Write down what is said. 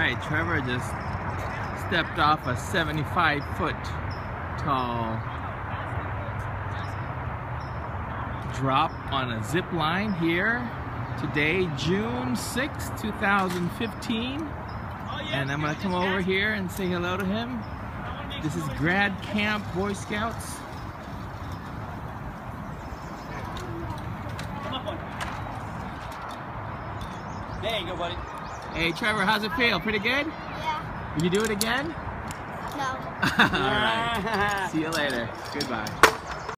Alright, Trevor just stepped off a 75-foot tall drop on a zip line here today, June 6, 2015. And I'm going to come over here and say hello to him. This is Grad Camp Boy Scouts. There you go, buddy. Hey Trevor, how's it feel? Pretty good? Yeah. Will you do it again? No. Alright. See you later. Goodbye.